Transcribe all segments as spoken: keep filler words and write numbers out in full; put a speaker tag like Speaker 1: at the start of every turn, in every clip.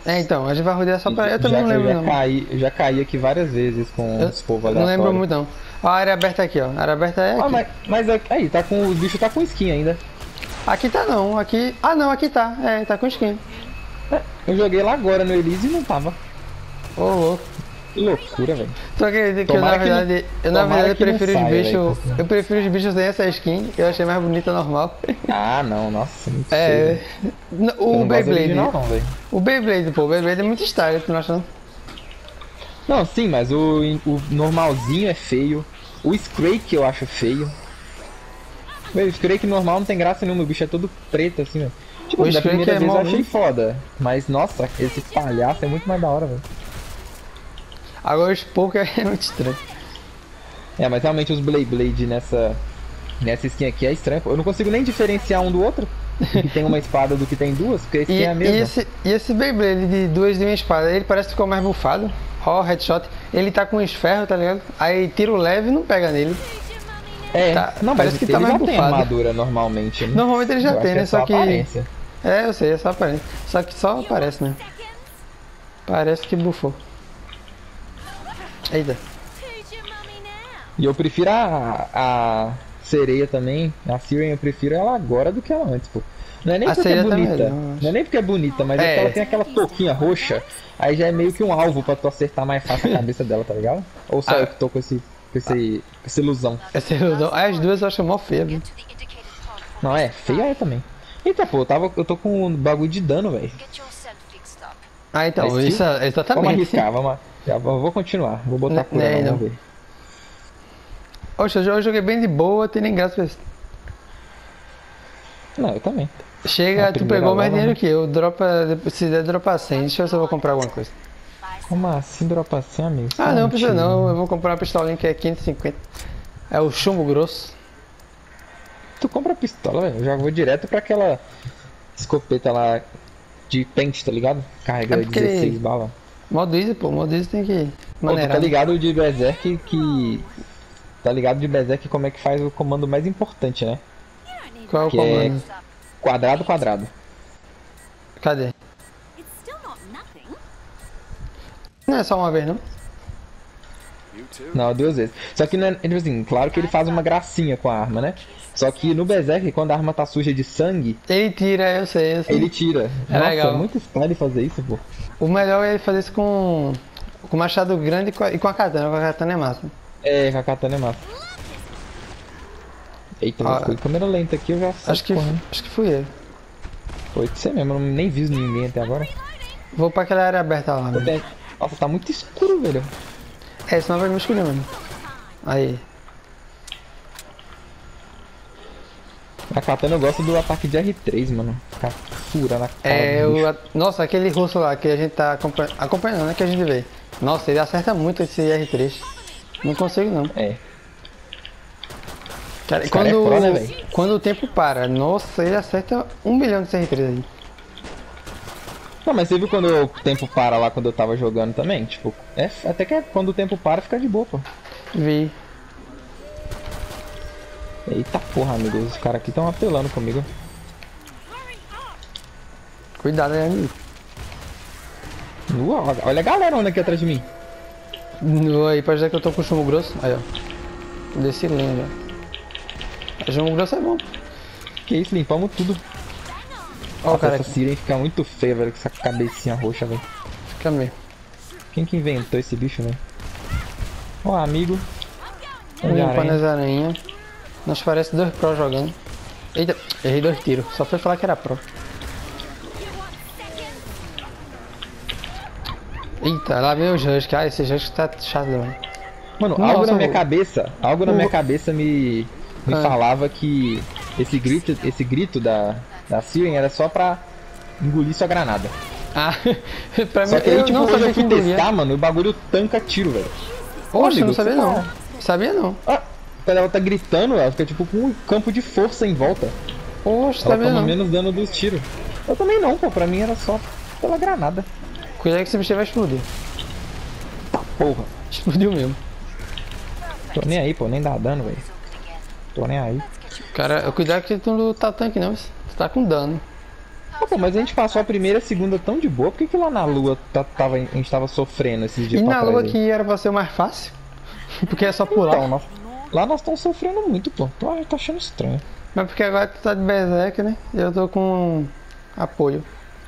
Speaker 1: É, então, a gente vai rodear só pra... Eu também
Speaker 2: já,
Speaker 1: não lembro,
Speaker 2: eu já
Speaker 1: não.
Speaker 2: Caí, eu já caí aqui várias vezes com
Speaker 1: Eu
Speaker 2: os povos
Speaker 1: não
Speaker 2: aleatórios.
Speaker 1: lembro muito, não. Ó, a área aberta aqui, ó. A área aberta é
Speaker 2: Ah,
Speaker 1: aqui.
Speaker 2: mas, mas é- aí, tá com, o bicho tá com skin ainda.
Speaker 1: Aqui tá não, aqui... Ah, não, aqui tá. É, tá com skin.
Speaker 2: Eu joguei lá agora no Elise e não tava.
Speaker 1: Ô, louco.
Speaker 2: Que loucura, velho.
Speaker 1: Tu acredita que eu, na
Speaker 2: Tomara que não-
Speaker 1: verdade... Eu, na
Speaker 2: tomara
Speaker 1: verdade,
Speaker 2: que não
Speaker 1: prefiro os
Speaker 2: saia,
Speaker 1: bichos...
Speaker 2: velho.
Speaker 1: Eu prefiro os bichos sem essa skin. Eu achei mais bonita normal.
Speaker 2: Ah, não, nossa, muito
Speaker 1: É...
Speaker 2: feio.
Speaker 1: n-
Speaker 2: Eu
Speaker 1: O
Speaker 2: não gosto do
Speaker 1: Beyblade...
Speaker 2: original, não, velho.
Speaker 1: O Beyblade, pô. O Beyblade é muito style, tu não acha, não?
Speaker 2: Não, sim, mas o, o normalzinho é feio. O Scrake eu acho feio. Meu, o Scrake normal não tem graça nenhuma, o bicho é todo preto assim, velho. Tipo,
Speaker 1: O
Speaker 2: da
Speaker 1: Scrake
Speaker 2: primeira
Speaker 1: é
Speaker 2: vez eu
Speaker 1: mó
Speaker 2: achei
Speaker 1: lindo.
Speaker 2: foda. Mas, nossa, esse palhaço é muito mais da hora, velho.
Speaker 1: Agora os Poker é muito estranho.
Speaker 2: É, mas realmente os Blade Blade nessa, nessa skin aqui é estranho. Eu não consigo nem diferenciar um do outro. O que tem uma espada do que tem duas, porque a skin
Speaker 1: E,
Speaker 2: é a mesma.
Speaker 1: e esse, e esse Beyblade de duas de uma espada, ele parece que ficou mais bufado. Ó, headshot. Ele tá com os ferros, tá ligado? Aí tiro leve e não pega nele.
Speaker 2: É,
Speaker 1: tá-
Speaker 2: não,
Speaker 1: parece
Speaker 2: mas
Speaker 1: que
Speaker 2: ele
Speaker 1: tá mais
Speaker 2: já tem
Speaker 1: bufado.
Speaker 2: armadura normalmente, né?
Speaker 1: Normalmente ele já
Speaker 2: Eu
Speaker 1: tem,
Speaker 2: acho
Speaker 1: né?
Speaker 2: é
Speaker 1: Só que.
Speaker 2: aparência.
Speaker 1: É, eu sei, é só aparece. Só que só aparece mesmo. Parece que bufou. Eita.
Speaker 2: E eu prefiro a, a sereia também, a Siren, eu prefiro ela agora do que ela antes, pô. Não é nem
Speaker 1: A
Speaker 2: porque é
Speaker 1: sereia tá
Speaker 2: bonita,
Speaker 1: melhor, eu acho.
Speaker 2: não é nem porque é bonita, mas é,
Speaker 1: É.
Speaker 2: porque ela tem aquela touquinha roxa, aí já é meio que um alvo pra tu acertar mais fácil a cabeça dela, tá ligado? Ou só
Speaker 1: Ah.
Speaker 2: eu que tô com, esse, com, esse, com essa ilusão.
Speaker 1: Essa ilusão. As duas eu acho mó feia, viu?
Speaker 2: Não, é, feia é também. Eita, pô, eu, tava, eu tô com um bagulho de dano, velho.
Speaker 1: Ah, então,
Speaker 2: Mas,
Speaker 1: isso é
Speaker 2: Vamos
Speaker 1: exatamente.
Speaker 2: arriscar, vamos, já vou vou continuar, vou botar
Speaker 1: Né,
Speaker 2: cura
Speaker 1: né,
Speaker 2: não,
Speaker 1: não.
Speaker 2: vamos ver.
Speaker 1: Oxe, eu joguei bem de boa, tem nem graça pra isso.
Speaker 2: Não, eu também.
Speaker 1: Chega,
Speaker 2: A
Speaker 1: tu
Speaker 2: primeira
Speaker 1: pegou mais
Speaker 2: leva,
Speaker 1: dinheiro
Speaker 2: né?
Speaker 1: que eu. Dropa, depois- se der, dropa cem. Deixa eu ver se eu vou comprar alguma coisa.
Speaker 2: Como assim, dropa assim, amigo?
Speaker 1: Ah, não, precisa
Speaker 2: Mentira.
Speaker 1: não. Eu vou comprar uma pistolinha que é quinhentos e cinquenta. É o chumbo grosso.
Speaker 2: Tu compra a pistola, velho. Eu já vou direto pra aquela escopeta lá de pente, tá ligado? Carrega
Speaker 1: É porque-
Speaker 2: dezesseis balas.
Speaker 1: Modo easy, pô. Modo easy tem que
Speaker 2: Pô, tu
Speaker 1: maneirar.
Speaker 2: tá ligado de Berserk que... Tá ligado de Berserk como é que faz o comando mais importante, né?
Speaker 1: Qual é o
Speaker 2: Que é
Speaker 1: comando?
Speaker 2: quadrado, quadrado.
Speaker 1: Cadê? Não é só uma vez, não?
Speaker 2: Não, duas vezes. Só que, não é, tipo assim, claro que ele faz uma gracinha com a arma, né? Só que no Berserk, quando a arma tá suja de sangue,
Speaker 1: Ele tira, eu sei, eu sei.
Speaker 2: ele tira.
Speaker 1: É
Speaker 2: Nossa,
Speaker 1: legal.
Speaker 2: é muito style fazer isso, pô.
Speaker 1: O melhor é ele fazer isso com... Com machado grande e com a, e com a katana. Com a katana é massa.
Speaker 2: É, com a katana é massa. Eita,
Speaker 1: Ah,
Speaker 2: eu fui câmera lenta aqui, eu já saí
Speaker 1: Acho que,
Speaker 2: correndo.
Speaker 1: acho que fui eu.
Speaker 2: Foi você mesmo, eu nem vi ninguém até agora.
Speaker 1: Vou pra aquela área aberta lá,
Speaker 2: Eu
Speaker 1: mano.
Speaker 2: tenho- Nossa, tá muito escuro, velho.
Speaker 1: É, senão vai me escolher, mano. Aí.
Speaker 2: A katana eu gosto do ataque de R três, mano. Ficar furando a cara
Speaker 1: É,
Speaker 2: do
Speaker 1: o,
Speaker 2: bicho.
Speaker 1: a- nossa, aquele russo lá que a gente tá acompanhando, acompanhando, né, que a gente vê. Nossa, ele acerta muito esse R três. Não consigo, não.
Speaker 2: É.
Speaker 1: Cara,
Speaker 2: Esse cara
Speaker 1: quando,
Speaker 2: é pro, né, velho?
Speaker 1: quando o tempo para, nossa, ele acerta um milhão desse R três aí.
Speaker 2: Não, mas você viu quando o tempo para lá quando eu tava jogando também? Tipo, é, até que é- quando o tempo para fica de boa, pô.
Speaker 1: Vi.
Speaker 2: Eita porra, amigo, os caras aqui estão apelando comigo.
Speaker 1: Cuidado aí, amigo.
Speaker 2: Uau, olha a galera aqui atrás de mim.
Speaker 1: No, aí, pode dizer que eu tô com chumbo grosso. Aí, ó. Desci lindo, ó. Chumbo grosso é bom.
Speaker 2: Que isso, limpamos tudo.
Speaker 1: Ó o
Speaker 2: Nossa,
Speaker 1: cara
Speaker 2: essa
Speaker 1: aqui.
Speaker 2: Siren fica muito feia, velho, com essa cabecinha roxa, velho.
Speaker 1: Fica meio.
Speaker 2: Quem que inventou esse bicho, velho? Ó, amigo.
Speaker 1: Limpando
Speaker 2: Homem-Aranha.
Speaker 1: as aranhas. Nós parece dois pro jogando. Eita, errei dois tiros. Só foi falar que era pro. Eita, lá vem os Husk. Ah, esse Husk tá chato demais.
Speaker 2: Mano,
Speaker 1: Nossa,
Speaker 2: algo na minha
Speaker 1: o-
Speaker 2: cabeça, algo na
Speaker 1: o-
Speaker 2: minha cabeça me, me
Speaker 1: Ah.
Speaker 2: falava que esse grito, esse grito da, da Siren era só pra engolir sua granada.
Speaker 1: Ah, pra mim,
Speaker 2: Só que aí,
Speaker 1: eu
Speaker 2: tipo,
Speaker 1: não
Speaker 2: hoje
Speaker 1: sabia
Speaker 2: eu fui
Speaker 1: que engolia.
Speaker 2: testar, mano, e o bagulho tanca tiro, velho. Ô,
Speaker 1: Poxa, eu não
Speaker 2: amigo,
Speaker 1: sabia
Speaker 2: você
Speaker 1: não.
Speaker 2: tá-
Speaker 1: Sabia não.
Speaker 2: Ah, quando ela tá gritando, ela fica tipo com um campo de força em volta.
Speaker 1: Poxa,
Speaker 2: Ela
Speaker 1: sabia
Speaker 2: toma
Speaker 1: não.
Speaker 2: menos dano dos tiros. Eu também não, pô, pra mim era só pela granada.
Speaker 1: Cuidado que esse bicho vai explodir.
Speaker 2: Tá porra.
Speaker 1: Explodiu mesmo.
Speaker 2: Tô nem aí, pô, nem dá dano, velho. Tô nem aí.
Speaker 1: Cara, cuidado que tu não tá tanque não. Tu tá com dano.
Speaker 2: Pô, pô, mas a gente passou a primeira e a segunda tão de boa, por que, que lá na lua tá, tava, a gente tava sofrendo esses dias
Speaker 1: E
Speaker 2: pra
Speaker 1: na
Speaker 2: trás
Speaker 1: lua
Speaker 2: aí?
Speaker 1: que era pra ser o mais fácil. Porque é só pular.
Speaker 2: Então, nós- lá nós estamos sofrendo muito, pô. Tô, tô achando estranho.
Speaker 1: Mas porque agora tu tá de berserk, né? Eu tô com apoio.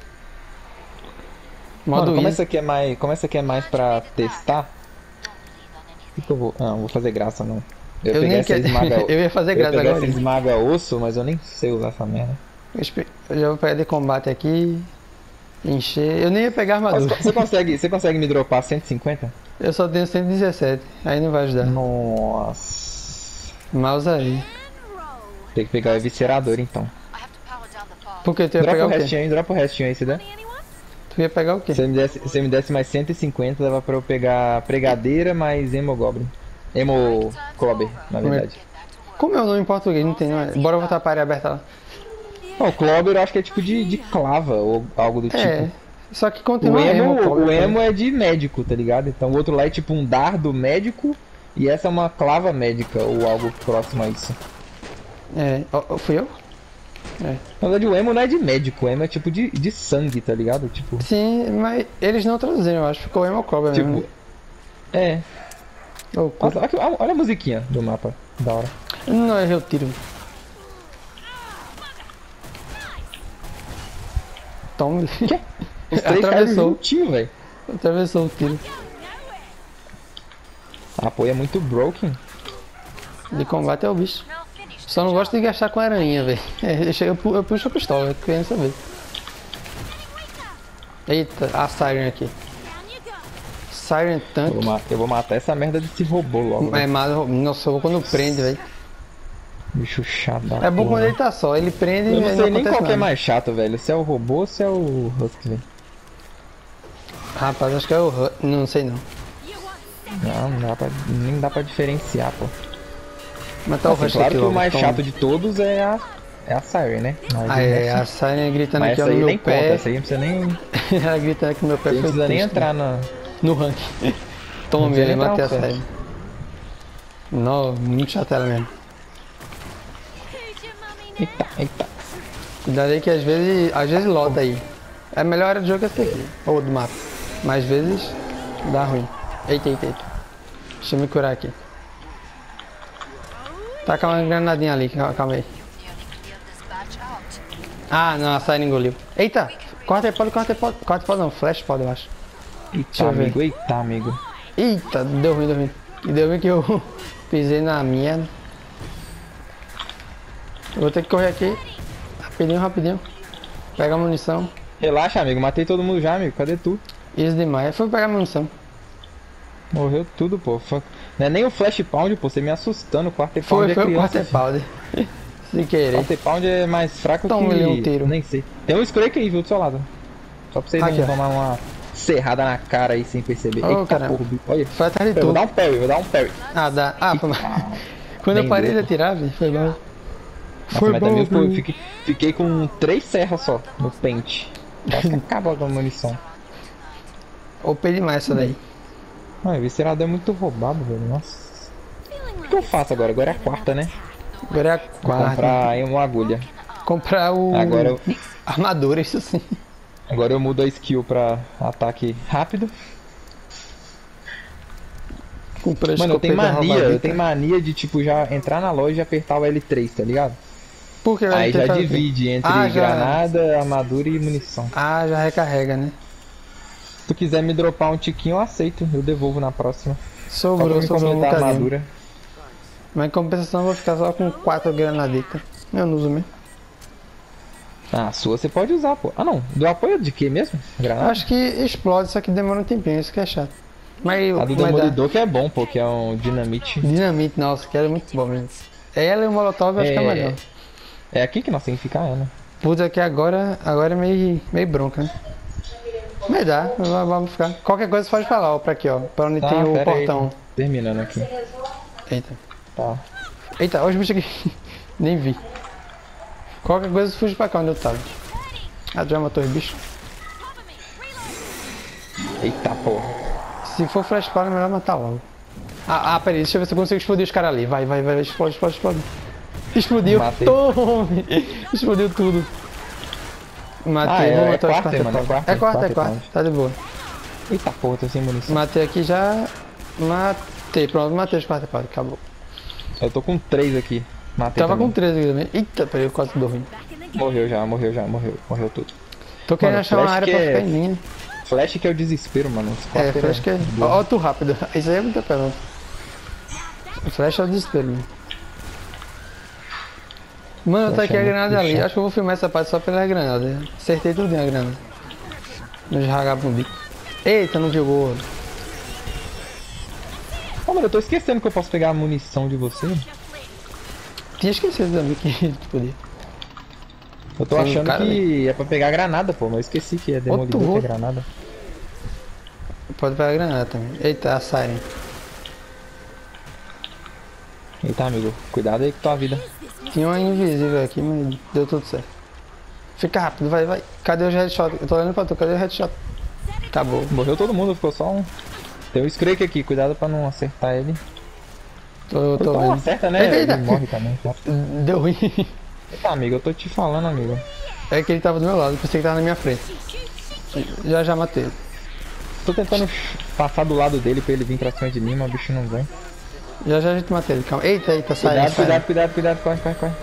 Speaker 1: Modo
Speaker 2: Mano, como
Speaker 1: easy.
Speaker 2: essa aqui é mais, como essa aqui é mais pra testar, o que, que eu vou... Ah, não vou fazer graça não. Eu,
Speaker 1: Eu
Speaker 2: pegar
Speaker 1: nem
Speaker 2: essa
Speaker 1: quero.
Speaker 2: esmaga...
Speaker 1: Eu ia fazer
Speaker 2: eu ia
Speaker 1: graça
Speaker 2: pegar
Speaker 1: agora.
Speaker 2: essa esmaga osso, mas eu nem sei usar essa merda.
Speaker 1: Eu espe- eu já vou pegar de combate aqui. Encher. Eu nem ia pegar
Speaker 2: Mas
Speaker 1: armadura.
Speaker 2: você consegue, você consegue me dropar cento e cinquenta?
Speaker 1: Eu só tenho cento e dezessete. Aí não vai ajudar.
Speaker 2: Nossa.
Speaker 1: Mouse aí.
Speaker 2: Tem que pegar o eviscerador então.
Speaker 1: Porque tu ia
Speaker 2: Dropa
Speaker 1: pegar
Speaker 2: o
Speaker 1: o quê?
Speaker 2: restinho aí, dropa o restinho aí, se der.
Speaker 1: Tu ia pegar o quê?
Speaker 2: Se você me desse, se você me desse mais cento e cinquenta, dava pra eu pegar pregadeira mais Emo Goblin. Emo Clobber, na verdade.
Speaker 1: Como é o nome em português? Não tem, não é? Bora voltar para a área aberta lá.
Speaker 2: Não, o Clobber eu acho que é tipo de, de clava ou algo do
Speaker 1: É.
Speaker 2: tipo.
Speaker 1: Só que
Speaker 2: O
Speaker 1: continua
Speaker 2: emo,
Speaker 1: emo,
Speaker 2: o emo é de médico, tá ligado? Então o outro lá é tipo um dardo médico e essa é uma clava médica ou algo próximo a isso.
Speaker 1: É. Ó, ó, fui eu?
Speaker 2: Na verdade o emo não é de médico, o emo é tipo de, de sangue, tá ligado? Tipo,
Speaker 1: Sim, mas eles não traduziram, eu acho. Ficou emo cobra mesmo.
Speaker 2: tipo é.
Speaker 1: Oh,
Speaker 2: Nossa, olha, olha a musiquinha do mapa, da hora.
Speaker 1: não, errei o tiro. Toma.
Speaker 2: Os três caras
Speaker 1: Atravessou.
Speaker 2: juntinho, velho.
Speaker 1: Atravessou o tiro.
Speaker 2: A apoio é muito broken.
Speaker 1: De combate é o bicho. Só não gosto de gastar com aranha, velho. É, eu, chego- eu pu- eu puxo a pistola, eu quero saber. Eita, a Siren aqui. Siren
Speaker 2: Eu
Speaker 1: Tank.
Speaker 2: vou, ma- eu vou matar essa merda desse robô logo.
Speaker 1: É,
Speaker 2: velho.
Speaker 1: mas, nossa, eu vou quando prende, velho.
Speaker 2: Bicho chato da
Speaker 1: É bom
Speaker 2: porra.
Speaker 1: quando ele tá só, ele prende
Speaker 2: Eu
Speaker 1: e
Speaker 2: não
Speaker 1: não
Speaker 2: sei nem
Speaker 1: acontece
Speaker 2: qual que é
Speaker 1: nada.
Speaker 2: mais chato, velho. Se é o robô ou se é o Husky, velho.
Speaker 1: Rapaz, acho que é o Hu- não sei não.
Speaker 2: Não, não dá pra, nem dá pra diferenciar, pô.
Speaker 1: Mas tá o
Speaker 2: Assim,
Speaker 1: Rush
Speaker 2: claro
Speaker 1: aqui
Speaker 2: que o
Speaker 1: logo,
Speaker 2: mais
Speaker 1: toma.
Speaker 2: chato de todos é a, é a Siren, né? Mas,
Speaker 1: Ah, é,
Speaker 2: essa-
Speaker 1: a Siren gritando
Speaker 2: mas
Speaker 1: aqui ó,
Speaker 2: essa
Speaker 1: no
Speaker 2: aí
Speaker 1: meu
Speaker 2: nem conta,
Speaker 1: pé.
Speaker 2: essa aí não precisa nem,
Speaker 1: Ela gritando aqui no meu pé.
Speaker 2: não
Speaker 1: foi
Speaker 2: precisa nem
Speaker 1: triste,
Speaker 2: entrar na...
Speaker 1: né? No rank. Toma,
Speaker 2: Não precisa
Speaker 1: ele
Speaker 2: nem
Speaker 1: matei a
Speaker 2: entrar no
Speaker 1: Siren. Não, muito chato ela mesmo.
Speaker 2: Eita, eita.
Speaker 1: Cuidado aí que às vezes, às vezes lota aí. É a melhor área do jogo essa aqui, ou do mapa. Mas às vezes dá ruim. Eita, eita, eita. Deixa eu me curar aqui. Taca uma granadinha ali, calma, calma aí. Ah, não, a Siren engoliu. Eita! Corta aí, pode, corta aí, pode. Corta pode não, flash pode, eu acho.
Speaker 2: Eita,
Speaker 1: eu ver.
Speaker 2: amigo, eita, amigo.
Speaker 1: Eita, deu ruim, deu ruim. E deu ruim que eu pisei na minha. Eu vou ter que correr aqui. Rapidinho, rapidinho. Pega a munição.
Speaker 2: Relaxa, amigo, matei todo mundo já, amigo. Cadê tu?
Speaker 1: Isso demais. Fui pegar a munição.
Speaker 2: Morreu tudo, pô. Foi- Não é nem o Flash Pound, pô. Você me assustando. O Quarter
Speaker 1: Foi,
Speaker 2: Pound é
Speaker 1: foi o
Speaker 2: criança.
Speaker 1: quarter powder. Sem querer.
Speaker 2: Quarter Pound é mais fraco
Speaker 1: Toma
Speaker 2: que...
Speaker 1: ali um tiro.
Speaker 2: Nem sei. Tem um Scrake aí, viu, do seu lado. Só pra vocês
Speaker 1: Aqui,
Speaker 2: não
Speaker 1: ó.
Speaker 2: tomar uma serrada na cara aí sem perceber.
Speaker 1: Ô,
Speaker 2: Eita,
Speaker 1: caramba.
Speaker 2: porra, bicho. Olha.
Speaker 1: Foi atrás de
Speaker 2: Eu vou dar
Speaker 1: tudo.
Speaker 2: um parry, vou dar um parry.
Speaker 1: Ah, dá. Ah, foi mal. Quando eu
Speaker 2: Bem
Speaker 1: parei de
Speaker 2: louco.
Speaker 1: atirar, velho, foi bom.
Speaker 2: Nossa,
Speaker 1: Foi
Speaker 2: mas
Speaker 1: bom,
Speaker 2: também pô, eu
Speaker 1: viu?
Speaker 2: fiquei, fiquei com três serras só no pente. Quase que acabou com a munição.
Speaker 1: Opei demais essa daí.
Speaker 2: Ah, o viscerador é muito roubado, velho. Nossa. O que eu faço agora? Agora é a quarta, né?
Speaker 1: Agora é a
Speaker 2: Vou
Speaker 1: quarta.
Speaker 2: comprar aí uma agulha.
Speaker 1: Comprar o.
Speaker 2: Agora eu,
Speaker 1: Armadura, isso sim.
Speaker 2: agora eu mudo a skill pra ataque rápido.
Speaker 1: Comprei a
Speaker 2: Mano, eu tenho
Speaker 1: escopeta
Speaker 2: mania, eu
Speaker 1: roubadita.
Speaker 2: tenho mania de tipo já entrar na loja e apertar o L três, tá ligado?
Speaker 1: Por que vai
Speaker 2: Aí
Speaker 1: ter
Speaker 2: já
Speaker 1: fazer?
Speaker 2: divide entre
Speaker 1: Ah, já.
Speaker 2: granada, armadura e munição.
Speaker 1: Ah, já recarrega, né?
Speaker 2: Se tu quiser me dropar um tiquinho, eu aceito. Eu devolvo na próxima. Só pra
Speaker 1: Sobrou,
Speaker 2: me
Speaker 1: sobrou um
Speaker 2: completar a
Speaker 1: bocadinho.
Speaker 2: armadura.
Speaker 1: Mas em compensação eu vou ficar só com quatro granaditas. Eu não uso mesmo.
Speaker 2: Ah, a sua você pode usar, pô. Ah, não. Do apoio de quê mesmo? Granada?
Speaker 1: Acho que explode, só que demora um tempinho, isso que é chato. Mas,
Speaker 2: A do
Speaker 1: mas dá.
Speaker 2: Demolidor que é bom, pô, que é um dinamite.
Speaker 1: Dinamite, nossa, que era muito bom mesmo. Ela e o Molotov eu acho que é melhor.
Speaker 2: É aqui que nós temos que ficar, é, né?
Speaker 1: Puta que agora, agora é meio, meio bronca, né? Mas dá, vamos vamos ficar. Qualquer coisa você pode falar, ó, pra aqui, ó. Pra onde
Speaker 2: Tá,
Speaker 1: tem o
Speaker 2: pera aí.
Speaker 1: portão.
Speaker 2: Terminando aqui.
Speaker 1: Eita.
Speaker 2: Tá.
Speaker 1: Eita, olha os bichos aqui. Nem vi. Qualquer coisa fuge pra cá onde eu tava. Ah, já matou os bichos.
Speaker 2: Eita, porra.
Speaker 1: Se for flash power, é melhor matar logo. Ah, ah, peraí, deixa eu ver se eu consigo explodir os caras ali. Vai, vai, vai, explode, explode, explode. Explodiu.
Speaker 2: Matei.
Speaker 1: Tome! Explodiu tudo. Matei,
Speaker 2: Ah,
Speaker 1: vou
Speaker 2: é- é
Speaker 1: matar os
Speaker 2: quarta,
Speaker 1: quarta
Speaker 2: mano, é
Speaker 1: pau.
Speaker 2: quarta,
Speaker 1: É quarta, é
Speaker 2: quarta,
Speaker 1: quarta, tá de boa.
Speaker 2: Eita porra, tô sem munição.
Speaker 1: Matei aqui já. Matei, pronto, matei os quarta pau, acabou.
Speaker 2: Eu tô com três aqui. Matei
Speaker 1: Tava
Speaker 2: também.
Speaker 1: com treze aqui também. Eita, peraí, eu quase dou ruim.
Speaker 2: Morreu já, morreu já, morreu. Morreu tudo.
Speaker 1: Tô querendo
Speaker 2: Mano,
Speaker 1: achar uma
Speaker 2: flash
Speaker 1: área
Speaker 2: que
Speaker 1: pra
Speaker 2: é-
Speaker 1: ficar em linha.
Speaker 2: Flash que é o desespero, mano. Os
Speaker 1: É,
Speaker 2: quatro
Speaker 1: flash que é.
Speaker 2: boa.
Speaker 1: Ó, ó, tu rápido. Isso aí é muito apelão. Flash é o desespero, mano. Mano, tá
Speaker 2: Flash
Speaker 1: aqui
Speaker 2: é
Speaker 1: a
Speaker 2: muito
Speaker 1: granada ali.
Speaker 2: chato.
Speaker 1: Acho que eu vou filmar essa parte só pela granada. Acertei tudo em a granada. Nos vagabundos. Eita, não viu o gol.
Speaker 2: Ô, mano, eu tô esquecendo que eu posso pegar a munição de você.
Speaker 1: Tinha esquecido também que tu podia.
Speaker 2: Eu tô
Speaker 1: Tem um
Speaker 2: achando
Speaker 1: cara
Speaker 2: que é pra pegar granada, pô, mas eu esqueci que é demolidor que
Speaker 1: voo.
Speaker 2: é granada.
Speaker 1: Pode pegar a granada também. Eita, a Siren.
Speaker 2: Eita, amigo, cuidado aí com tua vida.
Speaker 1: Tinha uma invisível aqui, mas deu tudo certo. Fica rápido, vai, vai. Cadê o headshot? Eu tô olhando pra tu, cadê o headshot? Acabou.
Speaker 2: Morreu todo mundo, ficou só um. Tem um Scrake aqui, cuidado pra não acertar ele.
Speaker 1: Tô, tô
Speaker 2: Então
Speaker 1: vendo.
Speaker 2: acerta, né?
Speaker 1: Eita, eita.
Speaker 2: Ele morre também. Tá?
Speaker 1: Deu ruim.
Speaker 2: Eita, amigo, eu tô te falando, amigo.
Speaker 1: É que ele tava do meu lado, pensei que tava na minha frente. Já já matei.
Speaker 2: Tô tentando passar do lado dele pra ele vir pra cima de mim, mas o bicho não vem.
Speaker 1: Já já a gente matei ele, calma. Eita, eita, sai,
Speaker 2: Cuidado,
Speaker 1: sai.
Speaker 2: cuidado, cuidado, cuidado, corre, corre, corre.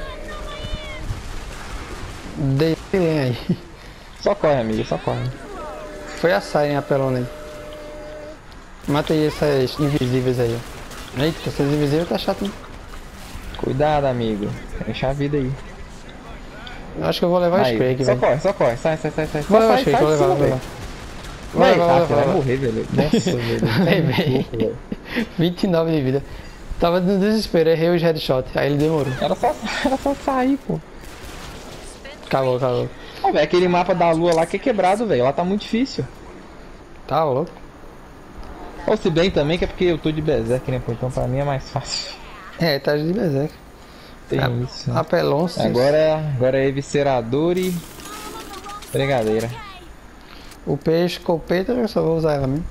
Speaker 1: Dei ele aí.
Speaker 2: Só corre, amigo, só corre.
Speaker 1: Foi a Siren apelona aí. Matei essas invisíveis aí, ó. Eita, essas invisíveis tá chato, hein?
Speaker 2: Cuidado, amigo. Enche a vida aí.
Speaker 1: Eu acho que eu vou levar o
Speaker 2: Aí,
Speaker 1: spray aqui,
Speaker 2: só
Speaker 1: velho.
Speaker 2: corre, só corre, sai, sai, sai, sai.
Speaker 1: Vou
Speaker 2: Só
Speaker 1: levar o
Speaker 2: sai,
Speaker 1: spray,
Speaker 2: sai
Speaker 1: vou
Speaker 2: de
Speaker 1: levar,
Speaker 2: cima,
Speaker 1: vou levar.
Speaker 2: velho.
Speaker 1: Vou
Speaker 2: Véi,
Speaker 1: levar,
Speaker 2: ah,
Speaker 1: vou
Speaker 2: você vai
Speaker 1: levar.
Speaker 2: morrer, velho. Nossa, velho.
Speaker 1: Vai,
Speaker 2: Tá
Speaker 1: véi.
Speaker 2: louco, velho.
Speaker 1: vinte e nove de vida. Tava no desespero, errei os headshot, aí ele demorou.
Speaker 2: Era só, era só sair, pô.
Speaker 1: Acabou, acabou.
Speaker 2: Ah, velho, aquele mapa da lua lá que é quebrado, velho. Lá tá muito difícil.
Speaker 1: Tá louco.
Speaker 2: Ou se bem também que é porque eu tô de berserk, né, pô? Então pra mim é mais fácil.
Speaker 1: É, tá de berserk.
Speaker 2: Tem
Speaker 1: Ah,
Speaker 2: isso. Né?
Speaker 1: Apelon,
Speaker 2: Agora, agora é eviscerador e pregadeira.
Speaker 1: O peixe, escopeta, eu só vou usar ela mesmo.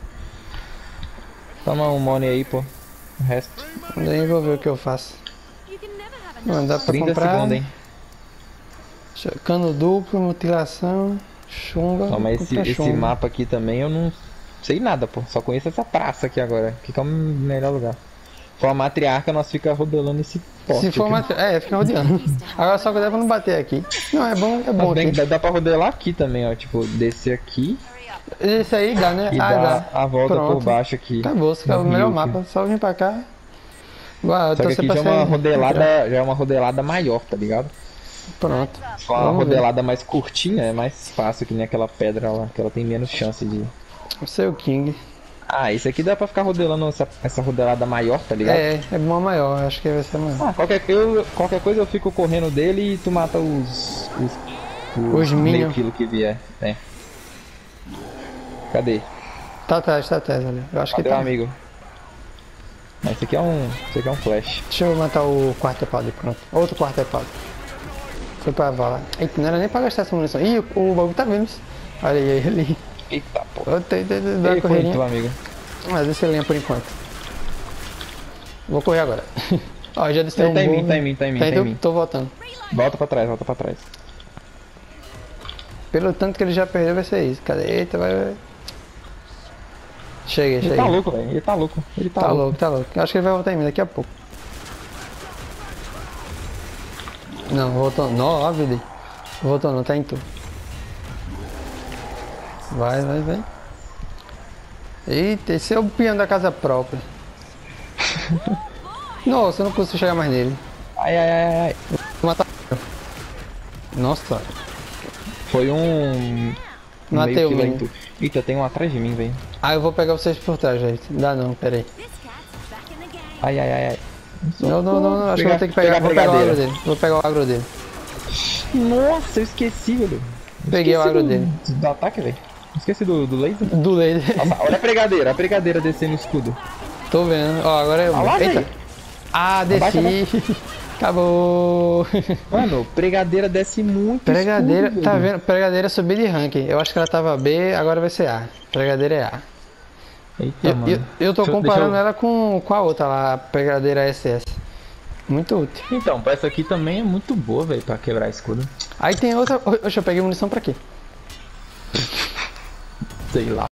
Speaker 2: Toma um money aí, pô. O resto.
Speaker 1: Daí vou ver o que eu faço. Mano, dá pra
Speaker 2: trinta
Speaker 1: comprar.
Speaker 2: segundos, hein?
Speaker 1: Deixa eu- Cano duplo, mutilação, chunga.
Speaker 2: Não, mas esse,
Speaker 1: compra
Speaker 2: esse
Speaker 1: chunga.
Speaker 2: mapa aqui também eu não sei nada, pô. Só conheço essa praça aqui agora. Que é o melhor lugar. Se for a matriarca, nós fica rodelando esse poste.
Speaker 1: Se for
Speaker 2: aqui.
Speaker 1: mate... É, fica rodeando. Agora só cuidado pra não bater aqui. Não, é bom, é bom
Speaker 2: Mas bem,
Speaker 1: aqui.
Speaker 2: dá, dá pra rodelar aqui também, ó. Tipo, descer aqui
Speaker 1: Esse aí dá, né?
Speaker 2: e
Speaker 1: Ah,
Speaker 2: dar
Speaker 1: dá.
Speaker 2: a volta
Speaker 1: Pronto.
Speaker 2: por baixo aqui.
Speaker 1: Acabou, esse é o
Speaker 2: No
Speaker 1: melhor
Speaker 2: rio,
Speaker 1: mapa. Só vir pra cá. Agora,
Speaker 2: Só que aqui já é uma rodelada, já é uma rodelada maior, tá ligado?
Speaker 1: Pronto.
Speaker 2: Se for uma
Speaker 1: Vamos ver.
Speaker 2: rodelada mais curtinha, é mais fácil que nem aquela pedra lá, que ela tem menos chance de.
Speaker 1: O seu King.
Speaker 2: Ah, esse aqui dá pra ficar rodelando essa, essa rodelada maior, tá ligado?
Speaker 1: É, é bom maior. Acho que vai ser maior.
Speaker 2: Ah, qualquer, eu, qualquer coisa eu fico correndo dele e tu mata os. Os,
Speaker 1: Os
Speaker 2: meio
Speaker 1: minions.
Speaker 2: quilo que vier, né? Cadê?
Speaker 1: Tá atrás, tá atrás ali. Eu acho
Speaker 2: Cadê
Speaker 1: que
Speaker 2: o
Speaker 1: tá.
Speaker 2: amigo? Mas esse aqui é um. Esse aqui é um flash.
Speaker 1: Deixa eu matar o quarto pau ali, pronto. Outro quarto pau. Foi pra vala. Eita, não era nem pra gastar essa munição. Ih, o, o bagulho tá vindo. Olha aí, ali.
Speaker 2: Eita porra.
Speaker 1: Eu tenho que dar uma
Speaker 2: Ei, foi tu,
Speaker 1: correrinha.
Speaker 2: amigo.
Speaker 1: Mas deixa eu linha por enquanto. Vou correr agora. Ó, já disse um
Speaker 2: Tá em
Speaker 1: bom.
Speaker 2: mim, tá em mim, tá em mim,
Speaker 1: Tá
Speaker 2: tá
Speaker 1: em
Speaker 2: em
Speaker 1: tu?
Speaker 2: mim.
Speaker 1: Tô voltando.
Speaker 2: Volta pra trás, volta pra trás.
Speaker 1: Pelo tanto que ele já perdeu, vai ser isso. Cadê? Eita, vai, vai. Cheguei,
Speaker 2: Ele
Speaker 1: cheguei.
Speaker 2: tá louco, velho. Ele tá louco. Ele tá,
Speaker 1: Tá
Speaker 2: louco.
Speaker 1: louco, tá louco. Eu acho que ele vai voltar em mim daqui a pouco. Não, voltou. Não, ó, vida. Voltou não, tá em tu. Vai, vai, vai. Eita, esse é o peão da casa própria. Nossa, eu não consigo chegar mais nele.
Speaker 2: Ai, ai, ai, ai.
Speaker 1: Vou matar. Nossa,
Speaker 2: Foi um. um
Speaker 1: Matei
Speaker 2: meio
Speaker 1: o
Speaker 2: quilo aí,
Speaker 1: menino.
Speaker 2: tu. Eita, tem um atrás de mim, velho.
Speaker 1: ah, eu vou pegar vocês por trás, gente. Dá não, pera aí.
Speaker 2: Ai, ai, ai, ai.
Speaker 1: Não, não, não, não. Acho que eu vou ter que pegar,
Speaker 2: pegar a
Speaker 1: vou pegar o agro
Speaker 2: brigadeira.
Speaker 1: dele. Vou pegar o agro dele.
Speaker 2: Nossa, eu esqueci, velho. Eu
Speaker 1: Peguei o
Speaker 2: esqueci
Speaker 1: agro
Speaker 2: do,
Speaker 1: dele.
Speaker 2: Do ataque, velho. Esqueci do, do laser.
Speaker 1: Do laser.
Speaker 2: Nossa, olha a pregadeira, a pregadeira descendo o escudo.
Speaker 1: Tô vendo. Ó, agora eu.
Speaker 2: Ah lá,
Speaker 1: Eita.
Speaker 2: velho.
Speaker 1: Ah,
Speaker 2: Abaixa,
Speaker 1: desci. Acabou.
Speaker 2: Mano, pregadeira desce muito
Speaker 1: Pregadeira,
Speaker 2: escudo,
Speaker 1: tá
Speaker 2: velho.
Speaker 1: vendo? Pregadeira subiu de ranking. Eu acho que ela tava B, agora vai ser A. Pregadeira é A.
Speaker 2: Eita,
Speaker 1: Eu,
Speaker 2: mano.
Speaker 1: eu, eu tô
Speaker 2: Deixa eu-
Speaker 1: comparando
Speaker 2: deixa eu-
Speaker 1: ela com, com a outra lá, a Pregadeira S S. Muito útil.
Speaker 2: Então, essa aqui também é muito boa, velho, pra quebrar escudo.
Speaker 1: Aí tem outra... Oxe, eu peguei munição pra quê?
Speaker 2: Sei lá.